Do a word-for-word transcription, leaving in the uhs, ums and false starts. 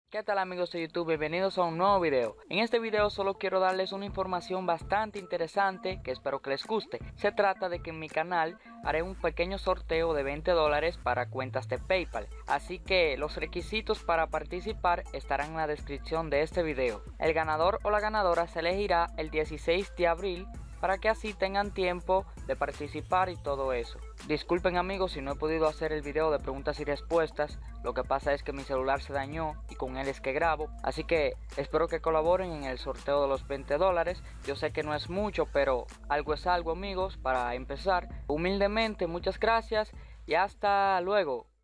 ¿Qué tal amigos de YouTube? Bienvenidos a un nuevo video. En este video solo quiero darles una información bastante interesante que espero que les guste. Se trata de que en mi canal haré un pequeño sorteo de veinte dólares para cuentas de PayPal. Así que los requisitos para participar estarán en la descripción de este video. El ganador o la ganadora se elegirá el dieciséis de abril para que así tengan tiempo de participar y todo eso. Disculpen amigos si no he podido hacer el video de preguntas y respuestas, lo que pasa es que mi celular se dañó y con él es que grabo, así que espero que colaboren en el sorteo de los veinte dólares. Yo sé que no es mucho, pero algo es algo amigos para empezar. Humildemente muchas gracias y hasta luego.